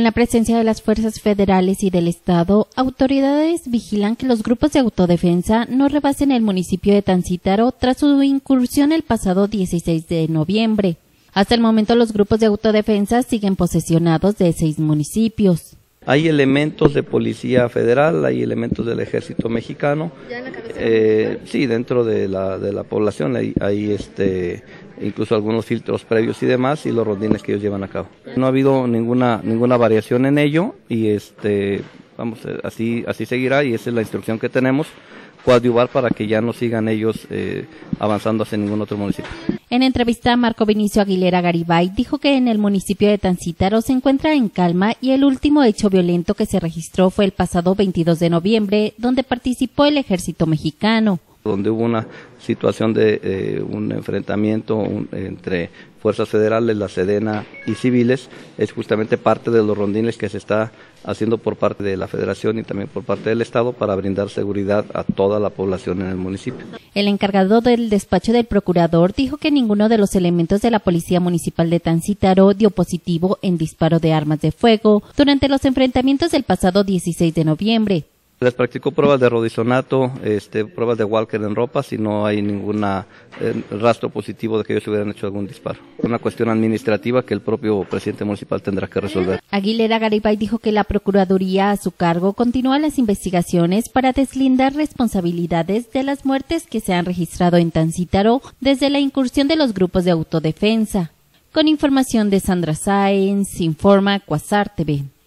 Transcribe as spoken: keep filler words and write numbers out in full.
Con la presencia de las fuerzas federales y del Estado, autoridades vigilan que los grupos de autodefensa no rebasen el municipio de Tancítaro tras su incursión el pasado dieciséis de noviembre. Hasta el momento, los grupos de autodefensa siguen posesionados de seis municipios. Hay elementos de Policía Federal, hay elementos del Ejército Mexicano. ¿Ya en la cabecera? Eh, sí, dentro de la, de la población hay, hay este, incluso algunos filtros previos y demás, y los rondines que ellos llevan a cabo. No ha habido ninguna ninguna variación en ello y este vamos así así seguirá, y esa es la instrucción que tenemos, coadyuvar para que ya no sigan ellos eh, avanzando hacia ningún otro municipio. En entrevista, Marco Vinicio Aguilera Garibay dijo que en el municipio de Tancítaro se encuentra en calma y el último hecho violento que se registró fue el pasado veintidós de noviembre, donde participó el ejército mexicano. Donde hubo una situación de eh, un enfrentamiento un, entre fuerzas federales, la Sedena y civiles, es justamente parte de los rondines que se está haciendo por parte de la Federación y también por parte del Estado para brindar seguridad a toda la población en el municipio. El encargado del despacho del procurador dijo que ninguno de los elementos de la Policía Municipal de Tancítaro dio positivo en disparo de armas de fuego durante los enfrentamientos del pasado dieciséis de noviembre. Les practicó pruebas de rodizonato, este, pruebas de Walker en ropas y no hay ningún eh, rastro positivo de que ellos hubieran hecho algún disparo. Es una cuestión administrativa que el propio presidente municipal tendrá que resolver. Aguilera Garibay dijo que la Procuraduría a su cargo continúa las investigaciones para deslindar responsabilidades de las muertes que se han registrado en Tancítaro desde la incursión de los grupos de autodefensa. Con información de Sandra Sáenz, informa Quasar T V.